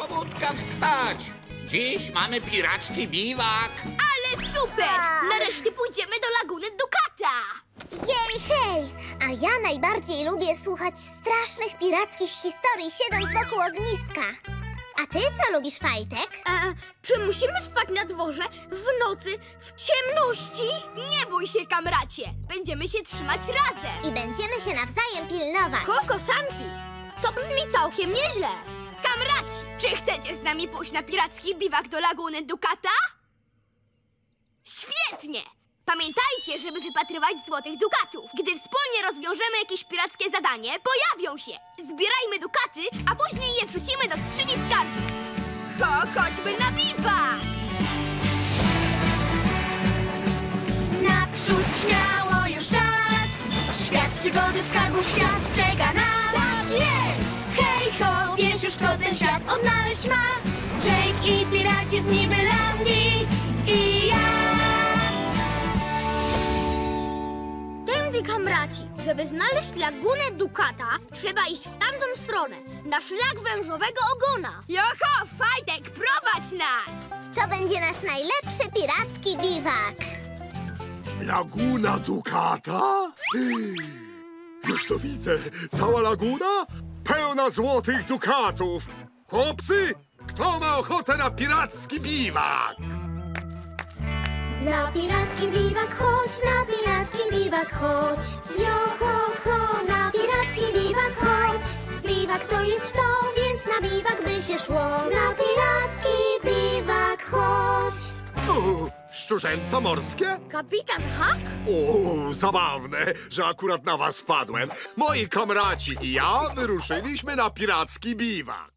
Pobudka wstać! Dziś mamy piracki biwak. Ale super! Nareszcie pójdziemy do laguny Dukata! Jej, hej! A ja najbardziej lubię słuchać strasznych pirackich historii, siedząc wokół ogniska. A ty co lubisz, Fajtek? Czy musimy spać na dworze w nocy, w ciemności? Nie bój się, kamracie! Będziemy się trzymać razem! I będziemy się nawzajem pilnować. Kokosanki! To brzmi całkiem nieźle! Kamraci, czy chcecie z nami pójść na piracki biwak do laguny Dukata? Świetnie! Pamiętajcie, żeby wypatrywać złotych dukatów. Gdy wspólnie rozwiążemy jakieś pirackie zadanie, pojawią się. Zbierajmy dukaty, a później je wrzucimy do skrzyni skarbów. Chodźmy na biwak! Naprzód śmiało już czas. Świat przygody, skarbów, świat czeka nas. Tak jest! Hej ho, wiesz już kto ten świat odnaleźć ma. Jake i piraci z Nibylandii i ja. Tędy, kamraci, żeby znaleźć lagunę Dukata, trzeba iść w tamtą stronę, na szlak wężowego ogona. Joho, Fajtek, prowadź nas! To będzie nasz najlepszy piracki biwak. Laguna Dukata? Już to widzę. Cała laguna pełna złotych dukatów. Chłopcy, kto ma ochotę na piracki biwak? Na piracki biwak chodź, na piracki biwak chodź. Jo, ho, ho, na piracki biwak chodź. Biwak to jest to, więc na biwak by się szło. Na piracki biwak chodź. O, szczurzęta morskie? Kapitan Hak? O, zabawne, że akurat na was wpadłem. Moi kamraci i ja wyruszyliśmy na piracki biwak.